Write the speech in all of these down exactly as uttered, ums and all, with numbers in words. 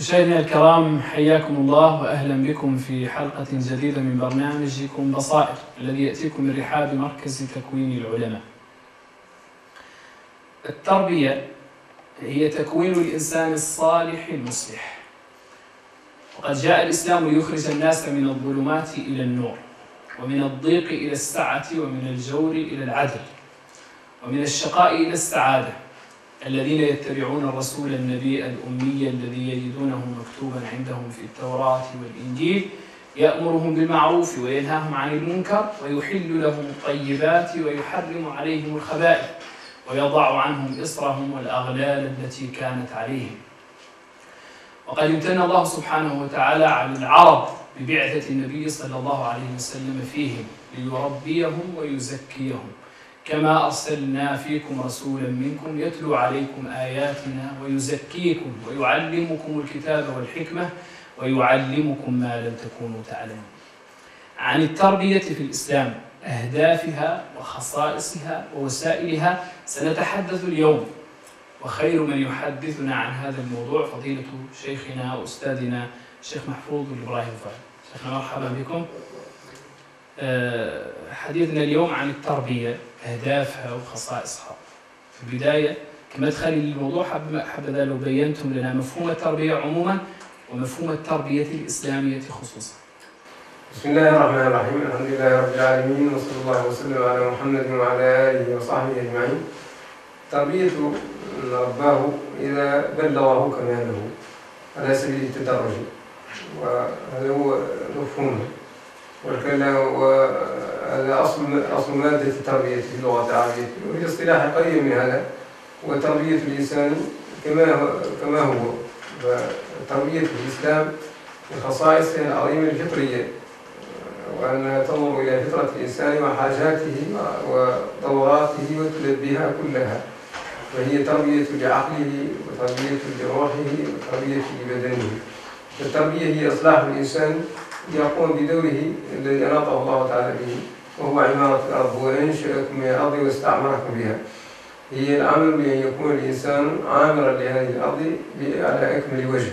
مشاهدينا الكرام، حياكم الله وأهلا بكم في حلقة جديدة من برنامجكم بصائر الذي يأتيكم من رحاب مركز تكوين العلماء. التربية هي تكوين الإنسان الصالح المصلح، وقد جاء الإسلام ليخرج الناس من الظلمات إلى النور، ومن الضيق إلى السعة، ومن الجور إلى العدل، ومن الشقاء إلى السعادة. الذين يتبعون الرسول النبي الأمي الذي يجدونه مكتوبا عندهم في التوراة والإنجيل يأمرهم بالمعروف وينهاهم عن المنكر ويحل لهم الطيبات ويحرم عليهم الخبائث ويضع عنهم إصرهم والأغلال التي كانت عليهم. وقد امتن الله سبحانه وتعالى على العرب ببعثة النبي صلى الله عليه وسلم فيهم ليربيهم ويزكيهم، كما أرسلنا فيكم رسولا منكم يتلو عليكم آياتنا ويزكيكم ويعلمكم الكتاب والحكمة ويعلمكم ما لم تكونوا تعلمون. عن التربية في الإسلام، أهدافها وخصائصها ووسائلها سنتحدث اليوم، وخير من يحدثنا عن هذا الموضوع فضيلة شيخنا وأستاذنا الشيخ محفوظ الإبراهيم فهد. شيخنا مرحبا بكم. حديثنا اليوم عن التربية، أهدافها وخصائصها. في البداية كمدخل للموضوع حبذا لو بينتم لنا مفهوم التربية عموما ومفهوم التربية الإسلامية خصوصا. بسم الله الرحمن الرحيم، الحمد لله رب العالمين، وصلى الله وسلم على محمد وعلى آله وصحبه أجمعين. تربية من رباه إذا بلغه كماله على سبيل التدرج، وهذا هو مفهومه، وهذا أصل أصل مادة التربية في اللغة العربية، وهي اصطلاح قريب من هذا، وتربية الإنسان كما كما هو. فتربية الإسلام من خصائصها العظيمة الفطرية، وأنها تنظر إلى فطرة الإنسان وحاجاته ودوراته وتلبيها كلها، وهي تربية لعقله وتربية لروحه وتربية لبدنه. التربية هي إصلاح الإنسان يقوم بدوره الذي أناطه الله تعالى به، وهو عمارة الأرض، وأنشأكم من الأرض واستعمركم بها. هي العمل بأن يكون الإنسان عامرا لهذه الأرض على أكمل وجه،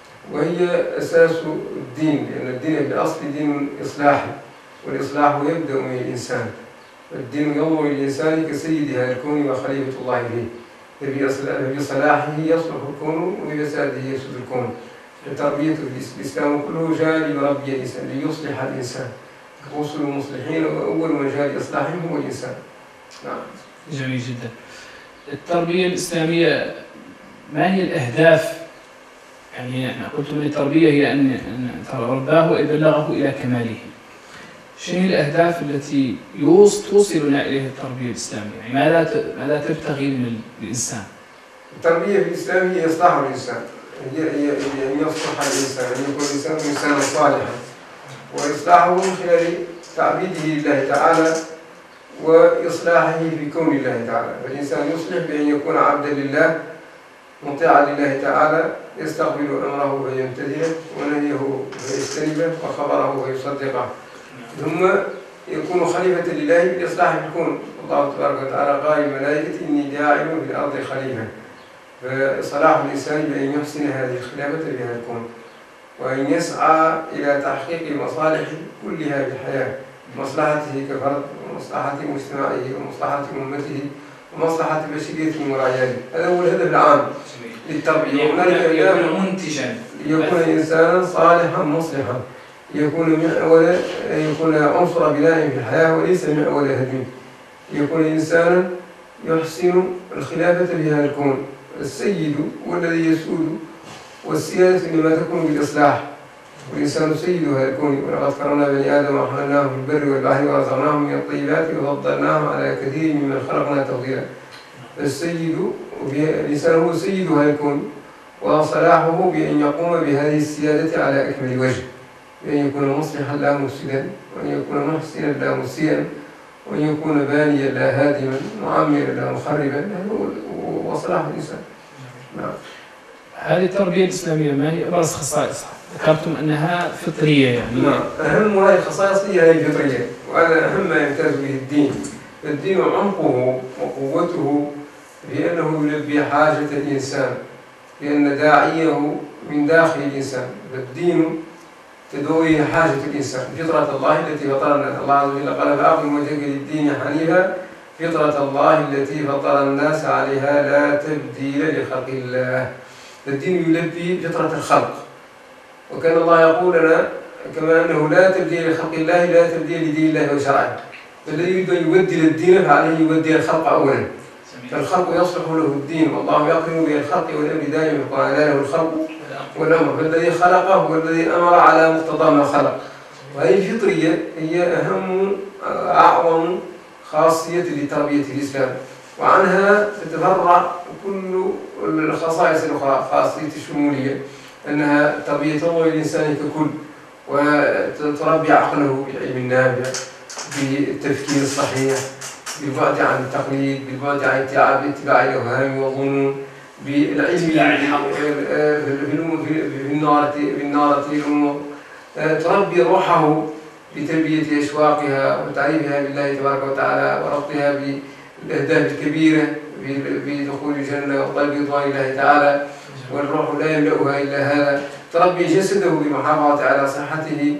وهي أساس الدين، لأن الدين في الأصل دين إصلاحي، والإصلاح يبدأ من الإنسان. الدين ينظر للإنسان كسيد هذا الكون وخليفة الله فيه، فبصلاحه يصلح الكون وبفساده يفسد الكون. التربية في الإسلام كله جاء ليربي الإنسان، ليصلح الإنسان. رسل المصلحين وأول من جاء لإصلاحهم هو الإنسان. نعم. جميل جدا. التربية الإسلامية ما هي الأهداف؟ يعني أنا قلت من التربية هي أن رباه وبلغه إلى كماله. شنو هي الأهداف التي توصلنا إليها التربية الإسلامية؟ يعني ماذا ماذا تبتغي من الإنسان؟ التربية في الإسلام هي إصلاح الإنسان، هي هي أن يصلح الإنسان، أن يكون الإنسان إنسانا صالحا، وإصلاحه من خلال تعبيده لله تعالى وإصلاحه في كون الله تعالى. فالإنسان يصلح بأن يكون عبدا لله مطيعا لله تعالى، يستقبل أمره فيمتثله ونهيه فيجتنبه وخبره فيصدقه، ثم يكون خليفة لله بإصلاح الكون. الله تبارك وتعالى قال للملائكة إني جاعل في الأرض خليفة، فصلاح الإنسان بأن يحسن هذه الخلافة في هذا الكون، وأن يسعى إلى تحقيق مصالح كلها في الحياة، مصلحته كفرد ومصلحة مجتمعه ومصلحة أمته ومصلحة بشريته ورعيته. هذا هو الهدف العام للتربية، يكون منتجا، يكون إنسانا صالحا مصلحا، يكون معولا، يكون عنصر بناء في الحياة وليس معول هدم، يكون إنسانا يحسن الخلافة في هذا الكون. السيد هو الذي يسود، والسيادة إنما تكون بالإصلاح، والإنسان سيد هذا الكون. ولقد كرمنا بني آدم وحملناهم في البر والبحر ورزقناهم من الطيبات وفضلناهم على كثير ممن خلقنا تفضيلا. فالسيد الإنسان هو سيد هذا الكون، وصلاحه بأن يقوم بهذه السيادة على أكمل وجه، بأن يكون مصلحا لا مفسدا، وأن يكون محسنا لا مسيئا، وأن يكون بانيا لا هادما، معمرا لا مخربا. هذا هو صلاح الإنسان. نعم. هذه التربية الإسلامية ما هي أبرز خصائصها؟ ذكرتم أنها فطرية يعني. نعم. أهم هذه الخصائص هي هذه الفطرية، وهذا أهم ما يمتاز به الدين. الدين عمقه وقوته بأنه يلبي حاجة الإنسان، لأن داعيه من داخل الإنسان. فالدين تدعو إلى حاجة الإنسان، فطرة الله التي فطرنا. الله عز وجل قال فأقم وجهك للدين حنيفا فطرة الله التي فطر الناس عليها لا تبديل لخلق الله. فالدين يلبي فطرة الخلق، وكان الله يقول لنا كما أنه لا تبديل لخلق الله لا تبديل لدين الله وشرعه. فالذي يريد أن يبدل الدين فعليه يبدل الخلق أولا، فالخلق يصلح له الدين، والله يقرن بين الخلق والأمر دائما، قال له الخلق والأمر، فالذي خلقه هو الذي أمر على مقتضى ما خلق. وهذه الفطرية هي أهم أعظم خاصية لتربية الإسلام، وعنها تتفرع كل الخصائص الأخرى. خاصية الشمولية أنها تربية الإنسان ككل، وتربي عقله بالعلم النافع، بالتفكير الصحيح، بالبعد عن التقليد، بالبعد عن اتباع الأوهام والظنون، بالعلم بالنارة الأمور. تربي روحه بتربية أشواقها وتعريفها بالله تبارك وتعالى، وربطها بالأهداف الكبيرة بدخول الجنة وطلب رضوان الله تعالى، والروح لا يملأها إلا هذا. تربي جسده بمحافظة على صحته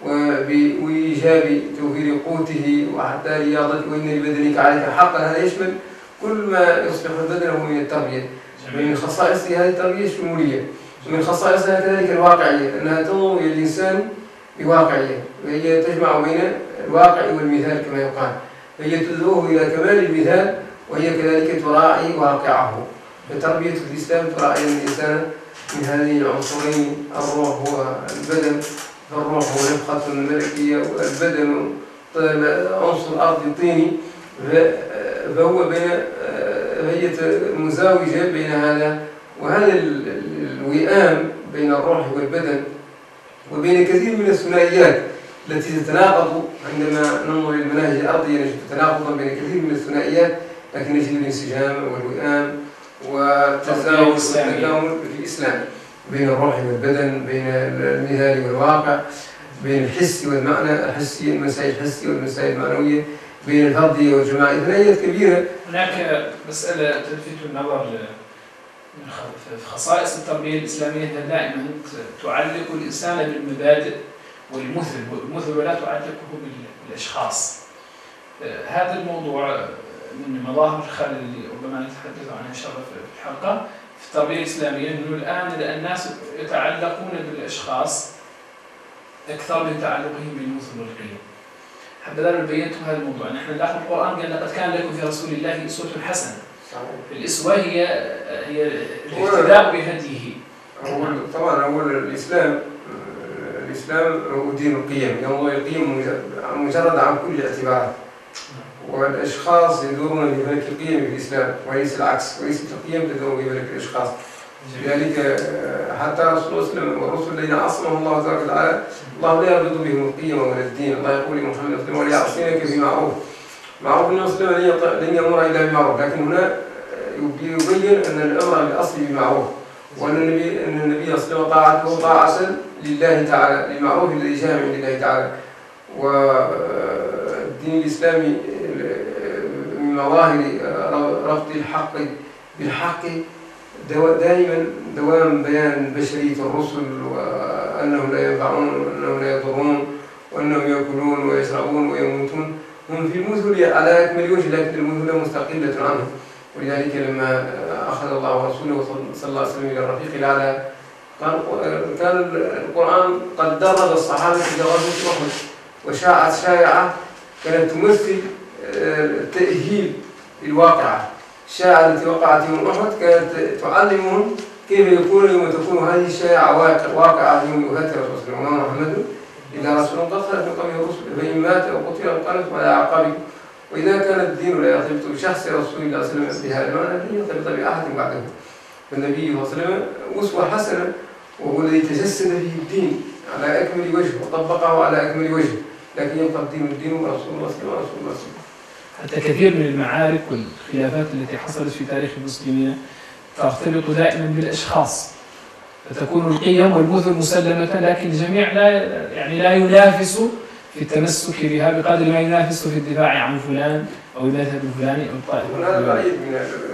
وإيجاب توفير قوته وحتى رياضته، وإن لبدنك عليك حقا. هذا يشمل كل ما يصلح بدنه من التربية. من خصائص هذه التربية الشمولية، ومن خصائصها كذلك الواقعية، أنها تنظر إلى الإنسان بواقعية، وهي تجمع بين الواقع والمثال كما يقال، فهي تدعوه إلى كمال المثال، وهي كذلك تراعي واقعه. فتربية الإسلام تراعي الإنسان من هذين العنصرين، الروح والبدن. فالروح هو نفخة ملكية، والبدن عنصر أرض طيني، فهو بين هي مزاوجة بين هذا وهذا الوئام بين الروح والبدن، وبين كثير من الثنائيات التي تتناقض. عندما ننظر إلى المناهج الأرضية نجد تناقضا بين كثير من الثنائيات، لكن نجد الانسجام والوئام والتزاوج والتكامل في الإسلام بين الروح والبدن، بين المثال والواقع، بين الحس والمعنى الحسي، المسائل الحسية والمسائل المعنوية، بين الفردية والجماعية. ثنائيات كبيرة. هناك مسألة تلفت النظر في خصائص التربية الإسلامية، أنها دائما تعلق الإنسان بالمبادئ والمثل والمثل ولا تعلقه بالأشخاص. هذا الموضوع من مظاهر الخلل اللي ربما نتحدث عنها إن شاء الله في الحلقة في التربية الإسلامية، أنه الآن الناس يتعلقون بالأشخاص أكثر من تعلقهم بالمثل والقيم. حبذا لو بينتم هذا الموضوع. نحن داخل القرآن قال لقد كان لكم في رسول الله أسوة حسنة. الأسوة هي هي الاقتداء بهديه. أول طبعا أول الإسلام الإسلام هو دين القيم، ينظر القيم مجرد عن كل الاعتبارات، والأشخاص يدورون في فلك القيم في الإسلام وليس العكس، وليس القيم تدور في فلك الأشخاص. لذلك حتى رسول الله صلى الله عليه وسلم والرسل الذين عصمهم الله تبارك وتعالى الله لا يربط بهم القيم ولا الدين. الله يقول لمحمد صلى الله عليه وسلم وليعصمك بمعروف. معروف النبي صلى الله عليه وسلم لن يأمر إلا بمعروف، لكن هنا يبين أن الأمر بالأصل بمعروف، وأن النبي أن النبي صلى الله عليه وسلم طاعته طاعة لله تعالى، للمعروف الذي جاء من الله تعالى. والدين الإسلامي من مظاهر ربط الحق بالحق دائما دوام بيان بشرية الرسل، وأنهم لا ينفعون وأنهم لا يضرون وأنهم يأكلون ويشربون ويموتون. هم في المثل على أكمل وجه، لكن المثل مستقلة عنهم. ولذلك لما أخذ الله رسوله صلى الله عليه وسلم إلى الرفيق الأعلى كان القرآن قد درب الصحابة في غزوة أحد، وشاعت شائعة كانت تمثل التأهيل للواقعة. الشائعة التي وقعت يوم أحد كانت تعلمهم كيف يكون يوم تكون هذه الشائعة واقعة يوم يهاتر الرسول صلى الله عليه وسلم إلا رسول قد خلت من قبله الرسل فإن مات أو قتل انقلبتم على أعقابكم. وإذا كان الدين لا يرتبط بشخص رسول الله صلى الله عليه وسلم بهذا المعنى لن يرتبط بأحد بعده. فالنبي صلى الله عليه وسلم أسوة حسنة، وهو الذي تجسد فيه الدين على أكمل وجه وطبقه على أكمل وجه، لكن يبقى الدين الدين ورسول الله صلى الله عليه وسلم. حتى كثير من المعارك والخلافات التي حصلت في تاريخ المسلمين ترتبط دائما بالأشخاص، فتكون القيم والمثل مسلمة، لكن الجميع لا يعني لا ينافس في التمسك بها بقدر ما ينافس في الدفاع عن فلان أو المذهب الفلاني أو الطائفة. هذا بعيد من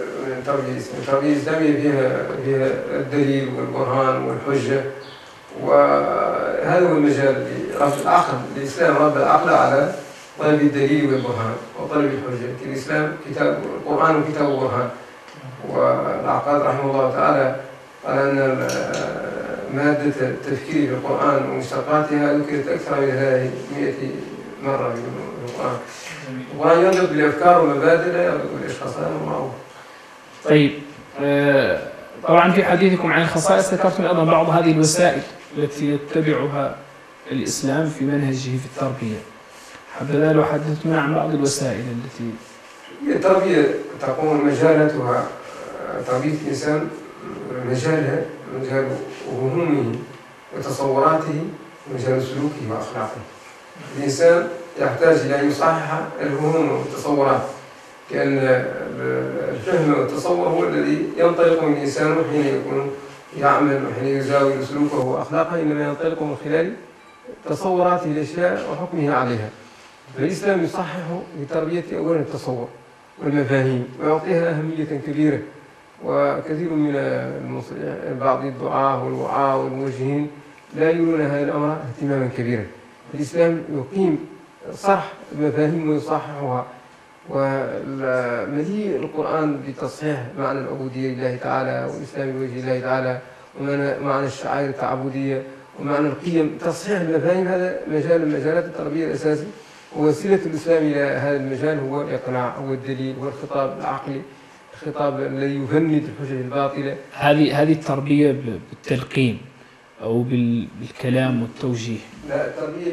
التربية الإسلامية. التربية الإسلامية فيها فيها الدليل والبرهان والحجة، وهذا هو المجال لرب العقل. الإسلام رب العقل على طلب الدليل والبرهان وطلب الحجة. الإسلام كتاب القرآن وكتاب وبرهان. والعقاد رحمه الله تعالى قال أن مادة التفكير في القرآن ومشتقاتها ذكرت أكثر من ثلاثمائة مرة في القرآن. القرآن ينطق بالأفكار والمبادئ لا ينطق بالأشخاص، هذا معروف. طيب، طبعا في حديثكم عن الخصائص ذكرتم أيضا بعض هذه الوسائل التي يتبعها الإسلام في منهجه في التربية. حبذا لو حدثتنا عن بعض الوسائل التي التربية تقوم مجالاتها تربية الإنسان، مجالها مجال همومه وتصوراته ومجال سلوكه وأخلاقه. الإنسان يحتاج إلى أن يصحح الهموم والتصورات، لأن الفهم والتصور هو الذي ينطلق من الإنسان حين يكون يعمل وحين يزاول سلوكه وأخلاقه، إنما ينطلق من خلال تصوراته الأشياء وحكمه عليها. فالإسلام يصحح بتربية أولا التصور والمفاهيم ويعطيها أهمية كبيرة. وكثير من بعض الدعاة والوعاة والموجهين لا يرون هذا الأمر اهتماما كبيرا. الإسلام يقيم صرح المفاهيم ويصححها، ومليء القرآن بتصحيح معنى العبودية لله تعالى والإسلام لوجه الله تعالى ومعنى الشعائر التعبدية ومعنى القيم. تصحيح المفاهيم هذا مجال من مجالات التربية الأساسي، ووسيلة الإسلام إلى هذا المجال هو الإقناع، هو الدليل، هو الخطاب العقلي، الخطاب الذي يفند الحجج الباطلة. هذه هذه التربية بالتلقين أو بالكلام والتوجيه؟ لا، التربية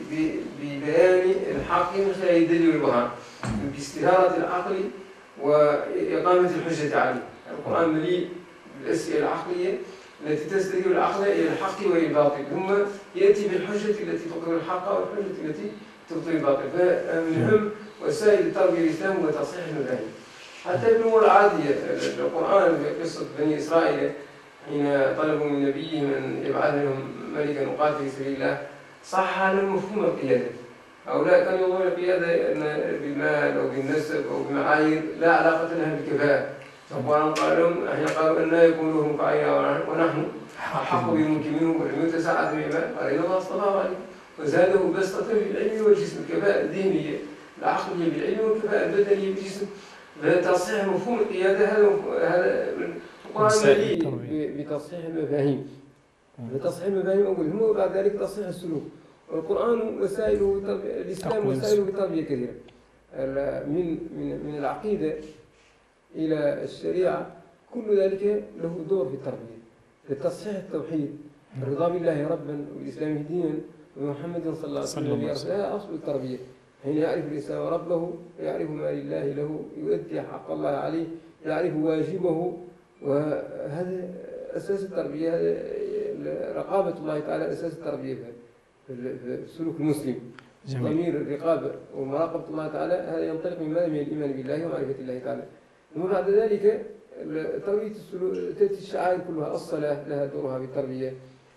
ببيان الحق من خلال الدليل والبرهان، باستثارة العقل وإقامة الحجة عليه. القرآن مليء بالأسئلة العقلية التي تستدعي العقل إلى الحق وإلى الباطل، ثم يأتي بالحجة التي تقر الحق والحجة التي تبطل الباطل. فمهم وسائل التربية الإسلام هو تصحيح المفاهيم. حتى في الأمور العادية، القرآن في قصة بني إسرائيل حين طلبوا من نبيهم أن يبعث لهم ملكا يقاتل في سبيل الله، صح لهم مفهوم القيادة. هؤلاء كانوا يظنون القيادة بالمال أو بالنسب أو بمعايير لا علاقة لها بالكفاءة. القرآن قال لهم حين قالوا أن يكون لهم رعيا ونحن أحق بالملك منهم ولم يؤت ساعة من المال، قال إن الله اصطفاه عليكم وزاده بسطة في العلم والجسم، الكفاءة الذهنية العقلية بالعلم والكفاءة البدنية بالجسم. فتصحيح مفهوم القيادة هذا هذا القرآن مليء بتصحيح المفاهيم. فتصحيح المفاهيم أول ثم بعد ذلك تصحيح السلوك. والقرآن وسائله الإسلام وسائله بتربية كثيرة، من من من العقيدة إلى الشريعة، كل ذلك له دور في التربية. لتصحيح التوحيد، الرضا بالله ربا وبالإسلام دينا ومحمد صلى الله عليه وسلم هذا أصل التربية. حين يعرف الإنسان ربه، يعرف ما لله له، يؤدي حق الله عليه، يعرف واجبه، وهذا أساس التربية. هذا رقابة الله تعالى أساس التربية في السلوك المسلم. ضمير الرقابة ومراقبة الله تعالى هذا ينطلق من ماذا؟ من الإيمان بالله ومعرفة الله تعالى. ثم بعد ذلك تربية السلوك تأتي الشعائر كلها. الصلاة لها دورها في التربية،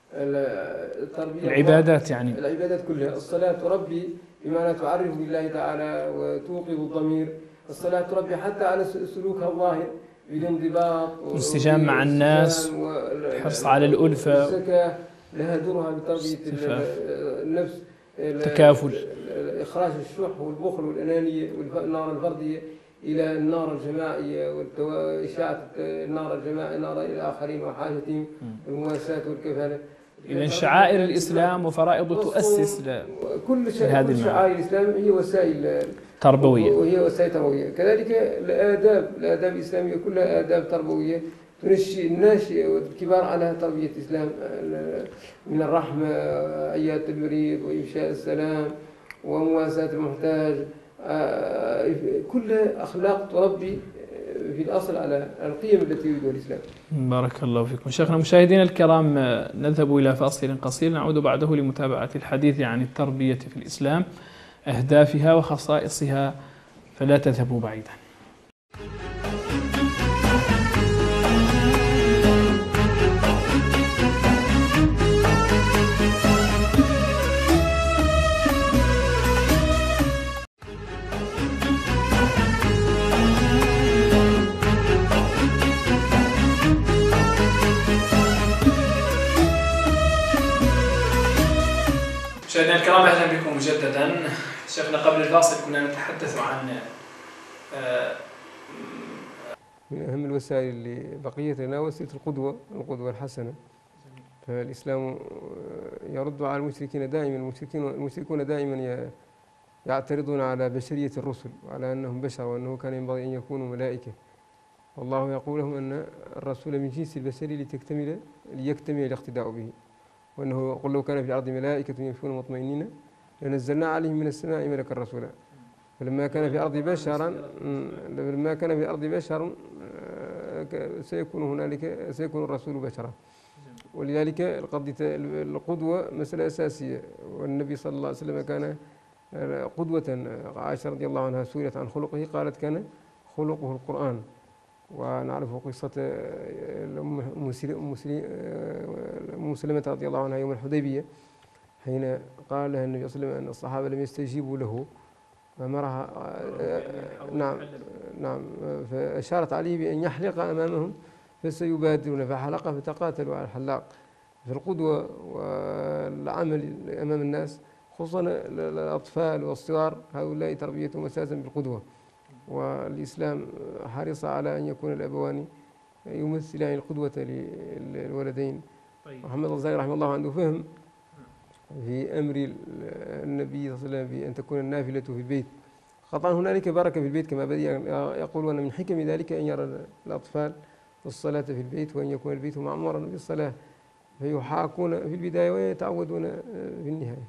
التربية العبادات، يعني العبادات كلها. الصلاة تربي بمعنى تعرف بالله تعالى وتوقظ الضمير. الصلاة تربي حتى على سلوكها الظاهر بالانضباط والانسجام مع الناس والحرص على الألفة. الزكاة لها دورها بتربية النفس، التكافل، إخراج الشح والبخل والأنانية والنار الفردية إلى النار الجماعية وإشاعة النار الجماعية نار إلى الآخرين وحاجتهم والمواساة والكفالة. إذن شعائر الإسلام وفرائضه تؤسس كل شعائر الإسلام هي وسائل تربوية، وهي وسائل تربوية. كذلك الآداب الآداب الإسلامية كلها آداب تربوية تنشئ الناشئ والكبار على تربية الإسلام، من الرحمة، عيادة المريض، وإفشاء السلام، ومواساة المحتاج. كل أخلاق تربي في الأصل على القيم التي يريدها الإسلام. بارك الله فيكم. شيخنا مشاهدينا الكرام، نذهب إلى فاصل قصير نعود بعده لمتابعة الحديث عن التربية في الإسلام، أهدافها وخصائصها، فلا تذهبوا بعيدا. مشاهدينا الكرام، اهلا بكم مجددا. شيخنا قبل الفاصل كنا نتحدث عن من أهم الوسائل اللي بقيت لنا وسيلة القدوة القدوة الحسنة. فالإسلام يرد على المشركين دائما، المشركين المشركون دائما يعترضون على بشرية الرسل وعلى أنهم بشر وأنه كان ينبغي أن يكونوا ملائكة. والله يقول لهم أن الرسول من جنس البشري لتكتمل ليكتمل الاقتداء به، وأنه قل لو كان في الأرض ملائكة يمشون مطمئنين لنزلنا عليهم من السماء ملكا رسولا. فلما كان في الأرض بشرا لما كان في الأرض بشر سيكون هنالك سيكون الرسول بشرا. ولذلك القدوة مسألة أساسية، والنبي صلى الله عليه وسلم كان قدوة. عائشة رضي الله عنها سئلت عن خلقه قالت كان خلقه القرآن. ونعرف قصة أم سلمة رضي الله عنها يوم الحديبية حين قال لها النبي صلى الله عليه وسلم أن الصحابة لم يستجيبوا له فأمرها نعم نعم فأشارت عليه بأن يحلق أمامهم فسيبادرون، فحلق فتقاتلوا على الحلاق. في القدوة والعمل أمام الناس خصوصا الأطفال والصغار هؤلاء تربيتهم أساسا بالقدوة. والإسلام حرص على أن يكون الأبوان يمثلان القدوة للولدين. محمد الغزالي رحمه الله عنده فهم في أمر النبي صلى الله عليه وسلم بأن تكون النافلة في البيت. قطعا هنالك بركة في البيت كما بدأ يقول، وأن من حكم ذلك أن يرى الأطفال الصلاة في البيت وأن يكون البيت معمورا بالصلاة، فيحاكون في البداية ويتعودون في النهاية.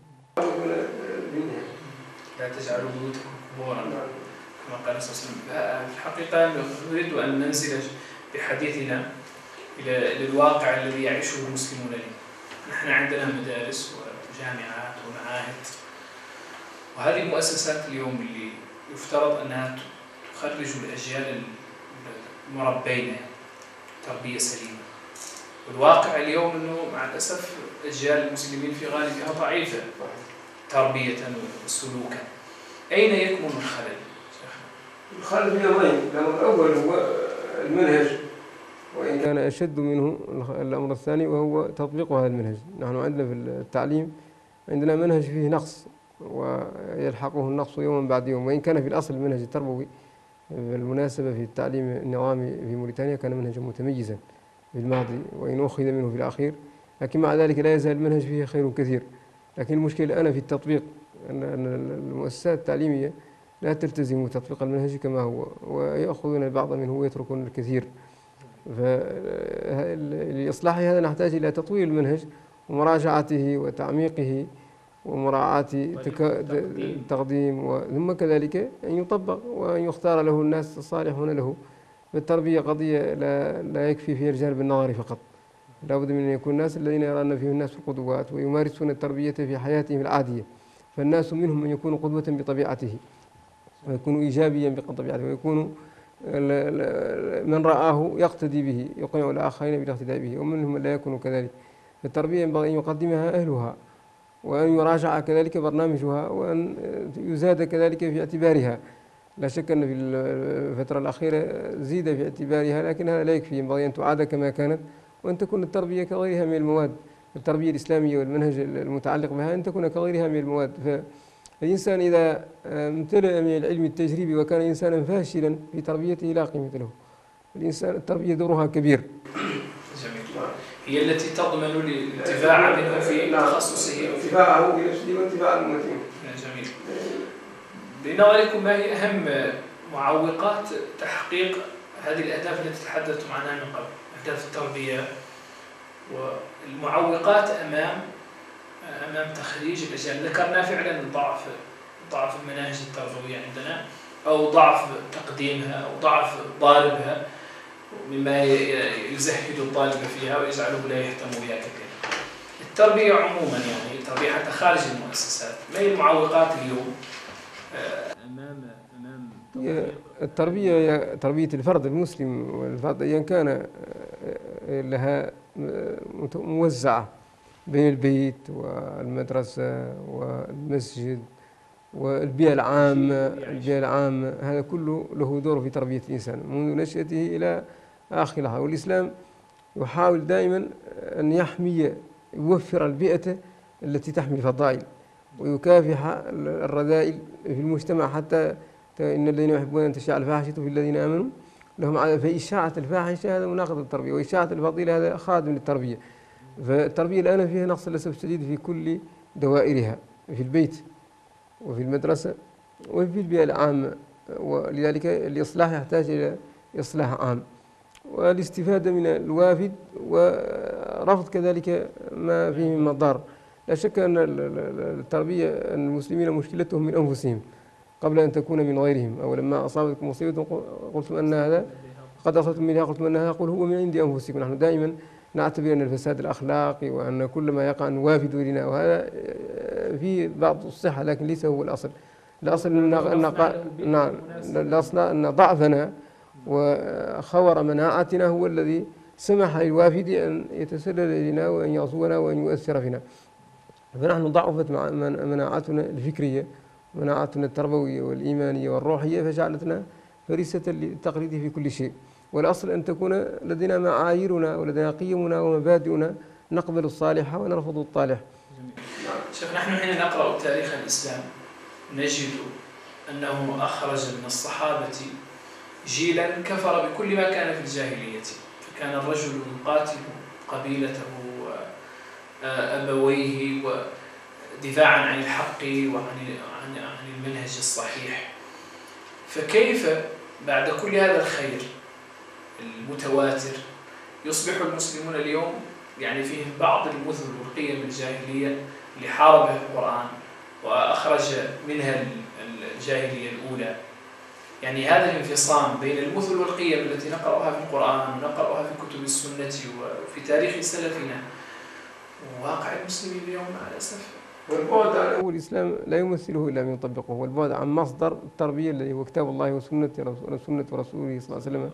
لا تجعلوا بيوتكم قبورا كما قال صلى الله عليه وسلم. في الحقيقة نريد أن ننزل بحديثنا إلى الواقع الذي يعيشه المسلمون اليوم. نحن عندنا مدارس وجامعات ومعاهد، وهذه المؤسسات اليوم اللي يفترض أنها تخرج الأجيال المربين تربية سليمة. والواقع اليوم أنه مع الأسف أجيال المسلمين في غالبها ضعيفة تربية وسلوكا. أين يكمن الخلل؟ الخلل في أمرين. الأمر الأول هو المنهج، وإن كان أشد منه الأمر الثاني وهو تطبيق هذا المنهج. نحن عندنا في التعليم عندنا منهج فيه نقص ويلحقه النقص يوما بعد يوم، وإن كان في الأصل المنهج التربوي بالمناسبة في التعليم النظامي في موريتانيا كان منهجا متميزا في الماضي وإن أخذ منه في الأخير، لكن مع ذلك لا يزال المنهج فيه خير كثير. لكن المشكلة الآن في التطبيق، أن المؤسسات التعليمية لا تلتزم تطبيق المنهج كما هو، ويأخذون البعض منه ويتركون الكثير. فلإصلاح هذا نحتاج إلى تطوير المنهج ومراجعته وتعميقه ومراعاة التقديم، ثم كذلك أن يطبق وأن يختار له الناس الصالحون له. فالتربية قضية لا, لا يكفي فيها الجانب النظري فقط، لا بد من أن يكون الناس الذين يرون فيهم الناس القدوات ويمارسون التربية في حياتهم العادية. فالناس منهم من يكون قدوة بطبيعته ويكون إيجابيا بطبيعته، ويكون من رآه يقتدي به يقنع الآخرين بالاقتداء به، ومنهم من لا يكون كذلك. التربية ينبغي أن يقدمها أهلها، وأن يراجع كذلك برنامجها، وأن يزاد كذلك في اعتبارها. لا شك أن في الفترة الأخيرة زيد في اعتبارها، لكن هذا لا يكفي، ينبغي أن تعاد كما كانت، وأن تكون التربية كغيرها من المواد. التربية الإسلامية والمنهج المتعلق بها أن تكون كغيرها من المواد. فالإنسان إذا امتلأ من العلم التجريبي وكان إنسانا فاشلا في تربيته لا قيمة له. الإنسان التربية دورها كبير. هي التي تضمن الانتفاع منه في تخصصه انتفاعه بنفسه وانتفاع المتين. جميل. بنظركم ما هي أهم معوقات تحقيق هذه الأهداف التي تحدثتم عنها من قبل، أهداف التربية، والمعوقات أمام أمام تخريج الأجيال؟ ذكرنا فعلا ضعف ضعف المناهج التربوية عندنا، أو ضعف تقديمها، أو ضعف ضاربها مما يزهد الطالب فيها ويجعله لا يهتم بها كثيرا. التربية عموما يعني التربية حتى خارج المؤسسات، ما هي المعوقات اليوم أمام أمام التربية؟ تربية الفرد المسلم، والفرد أيا كان لها موزعة بين البيت والمدرسة والمسجد والبيئة العامة. البيئة العامة هذا كله له دور في تربية الإنسان منذ نشأته إلى آخر لحظة. والإسلام يحاول دائما أن يحمي يوفر البيئة التي تحمي الفضائل ويكافح الرذائل في المجتمع، حتى إن الذين يحبون أن تشاع الفاحشة في الذين آمنوا لهم عذاب. فإشاعة الفاحشة هذا مناقض التربية، وإشاعة الفضيلة هذا خادم للتربية. فالتربية الآن فيها نقص للأسف الشديد في كل دوائرها، في البيت وفي المدرسة وفي البيئة العامة، ولذلك الإصلاح يحتاج إلى إصلاح عام والاستفادة من الوافد ورفض كذلك ما فيه من مضار. لا شك أن التربية أن المسلمين مشكلتهم من أنفسهم قبل أن تكون من غيرهم. أو لما أصابتكم مصيبة قلتم أن هذا قد أصبتم منها قلتم أن هذا قل هو من عند أنفسكم. نحن دائما نعتبر أن الفساد الأخلاقي وأن كل ما يقع نوافد إلينا، وهذا فيه بعض الصحة لكن ليس هو الأصل. الأصل أن ضعفنا وخور مناعتنا هو الذي سمح للوافد أن يتسلل إلينا وأن يغزونا وأن يؤثر فينا. فنحن ضعفت مناعتنا الفكرية، مناعتنا التربوية والإيمانية والروحية، فجعلتنا فريسة للتقليد في كل شيء. والأصل أن تكون لدينا معاييرنا ولدينا قيمنا ومبادئنا، نقبل الصالح ونرفض الطالح. شيخ، نحن حين نقرأ تاريخ الإسلام نجد أنه أخرج من الصحابة جيلا كفر بكل ما كان في الجاهلية، فكان الرجل يقاتل قبيلته وأبويه ودفاعا عن الحق وعن عن المنهج الصحيح. فكيف بعد كل هذا الخير المتواتر يصبح المسلمون اليوم يعني فيهم بعض المثل والقيم الجاهلية اللي حاربها القرآن وأخرج منها الجاهلية الأولى؟ يعني هذا الانفصام بين المثل والقيم التي نقرأها في القرآن ونقرأها في كتب السنة وفي تاريخ سلفنا وواقع المسلمين اليوم مع الأسف. والبعد عن الإسلام لا يمثله إلا من يطبقه، والبعد عن مصدر التربية الذي هو كتاب الله وسنة سنة رسوله صلى الله عليه وسلم،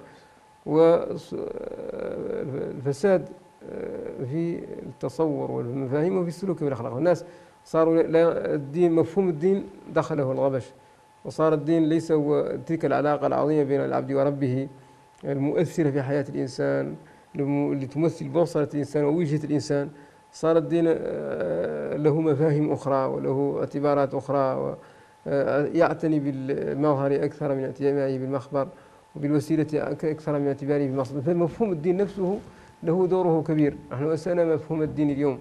والفساد في التصور والمفاهيم وفي السلوك والأخلاق. الناس صاروا الدين مفهوم الدين دخله الغبش، وصار الدين ليس هو تلك العلاقة العظيمة بين العبد وربه المؤثرة في حياة الإنسان اللي تمثل بوصلة الإنسان ووجهة الإنسان. صار الدين له مفاهيم أخرى وله اعتبارات أخرى، ويعتني بالمظهر أكثر من اعتنائه بالمخبر، وبالوسيلة أكثر من اعتباره بالمقصد. فمفهوم الدين نفسه له دوره كبير. نحن أسأنا مفهوم الدين اليوم،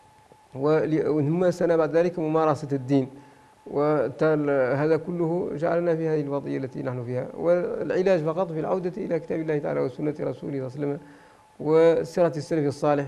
وثم أسأنا بعد ذلك ممارسة الدين، وهذا كله جعلنا في هذه الوضعية التي نحن فيها. والعلاج فقط في العودة إلى كتاب الله تعالى وسنة رسوله صلى الله عليه وسلم وسيرة السلف الصالح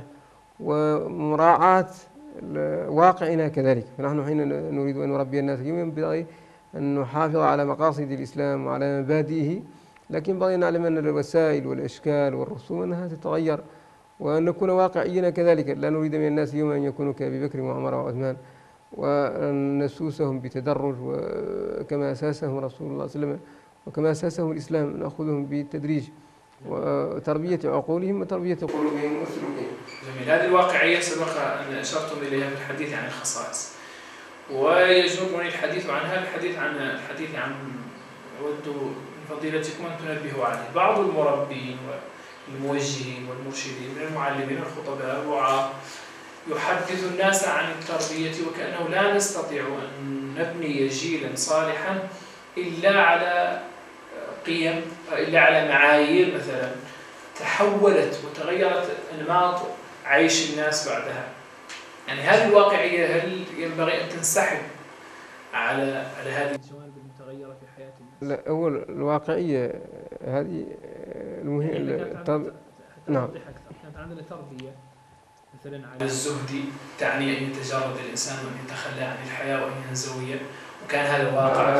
ومراعاة واقعنا كذلك. فنحن حين نريد أن نربي الناس اليوم ينبغي أن نحافظ على مقاصد الإسلام وعلى مبادئه، لكن ينبغي أن نعلم أن الوسائل والأشكال والرسوم أنها تتغير، وأن نكون واقعيين كذلك. لا نريد من الناس اليوم أن يكونوا كأبي بكر وعمر وعثمان، وأن نسوسهم بتدرج وكما أساسهم رسول الله صلى الله عليه وسلم وكما أساسهم الإسلام، نأخذهم بالتدريج وتربية عقولهم وتربية قلوبهم وسلوكهم. جميل. هذه الواقعية سبق أن أشرتم إليها في الحديث عن الخصائص، ويجرني الحديث عنها الحديث عن الحديث عن أود من فضيلتكم أن تنبهوا عليه. بعض المربين والموجهين والمرشدين من المعلمين والخطباء الرعاة يحدث الناس عن التربية وكأنه لا نستطيع أن نبني جيلا صالحا إلا على قيم، إلا على معايير مثلا تحولت وتغيرت أنماط عيش الناس بعدها. يعني هذه الواقعية هل ينبغي أن تنسحب على على هذه الجوانب المتغيرة في حياة الناس؟ لا، أول الواقعية هذه المهم. يعني طب... نعم. كانت عندنا تربية مثلا على الزهد تعني أن يتجرد الإنسان وأن يتخلى عن الحياة وأن ينزوي، وكان هذا واقع.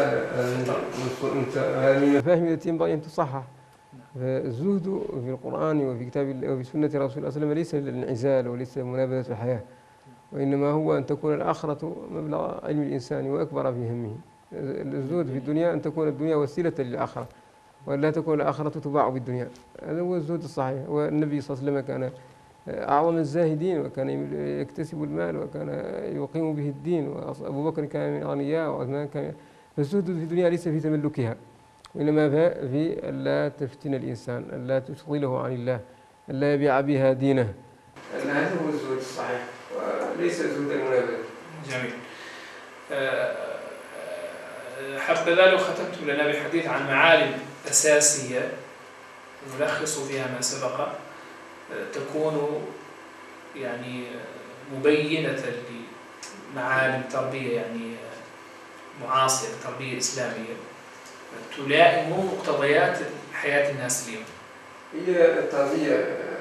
هذه المفاهيم التي ينبغي أن تصحح. الزهد في القرآن وفي كتاب الله وفي سنة رسول الله صلى الله عليه وسلم ليس للانعزال وليس لمنابذة الحياة، وإنما هو أن تكون الآخرة مبلغ علم الإنسان وأكبر في همه. الزهد في الدنيا أن تكون الدنيا وسيلة للآخرة، وأن لا تكون الآخرة تباع بالدنيا. هذا هو الزهد الصحيح. والنبي صلى الله عليه وسلم كان أعظم الزاهدين، وكان يكتسب المال وكان يقيم به الدين، وأبو بكر كان من أغنياء وعثمان كان. فالزهد في الدنيا ليس في تملكها، وإنما في ألا تفتن الإنسان، ألا تشغله عن الله، ألا يبيع بها دينه. هذا هو الزهد الصحيح وليس زهد المنابذة. جميل. حبذا لو ختمتم لنا بالحديث عن معالم أساسية نلخص فيها ما سبق تكون يعني مبينة لمعالم تربية يعني معاصرة، تربية إسلامية تلائم مقتضيات حياة الناس اليوم. هي التربية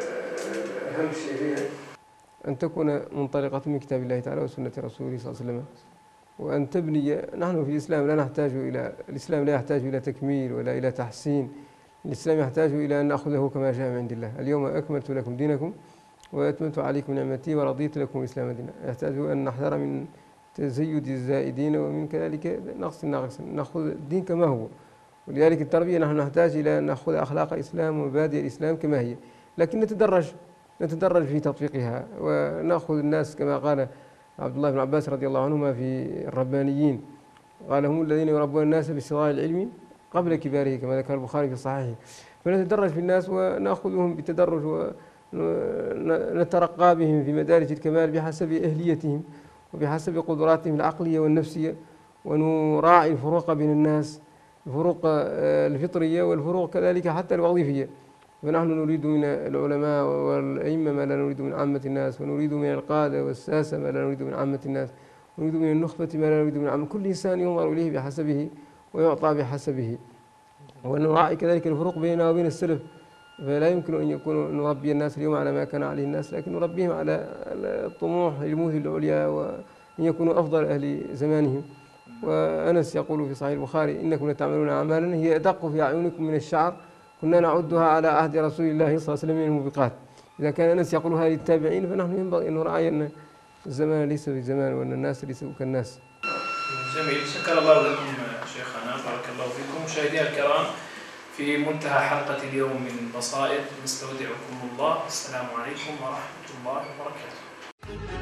أهم شيء فيها أن تكون منطلقة من كتاب الله تعالى وسنة رسوله صلى الله عليه وسلم، وأن تبني. نحن في الإسلام لا نحتاج إلى الإسلام لا يحتاج إلى تكميل ولا إلى تحسين. الإسلام يحتاج إلى أن نأخذه كما جاء من عند الله. اليوم أكملت لكم دينكم وأتممت عليكم نعمتي ورضيت لكم الإسلام دينا. يحتاج أن نحذر من تزيد الزائدين ومن كذلك نقص الناقص، نأخذ الدين كما هو. ولذلك التربية نحن نحتاج إلى أن نأخذ أخلاق الإسلام ومبادئ الإسلام كما هي، لكن نتدرج نتدرج في تطبيقها ونأخذ الناس كما قال عبد الله بن عباس رضي الله عنهما في الربانيين، قال هم الذين يربون الناس بصغار العلم قبل كباره كما ذكر البخاري في صحيحه. فنتدرج في الناس ونأخذهم بالتدرج ونترقى بهم في مدارج الكمال بحسب أهليتهم وبحسب قدراتهم العقلية والنفسية، ونراعي الفروق بين الناس، الفروق الفطرية والفروق كذلك حتى الوظيفية. فنحن نريد من العلماء والأئمة ما لا نريد من عامة الناس، ونريد من القادة والساسة ما لا نريد من عامة الناس، ونريد من النخبة ما لا نريد من عامة. كل إنسان ينظر إليه بحسبه ويعطى بحسبه، ونراعي كذلك الفروق بيننا وبين السلف. فلا يمكن أن يكون نربي الناس اليوم على ما كان عليه الناس، لكن نربيهم على الطموح للموت العليا وأن يكونوا أفضل أهل زمانهم. وأنس يقول في صحيح البخاري إنكم لتعملون أعمالا هي أدق في أعينكم من الشعر كنا نعدها على عهد رسول الله صلى الله عليه وسلم من الموبقات. إذا كان أنس يقولها للتابعين فنحن ينبغي أن نراعي أن الزمان ليس بالزمان وأن الناس ليسوا كالناس. جميل، شكر الله لكم شيخنا، بارك الله فيكم. مشاهدينا الكرام، في منتهى حلقة اليوم من بصائر نستودعكم الله. السلام عليكم ورحمة الله وبركاته.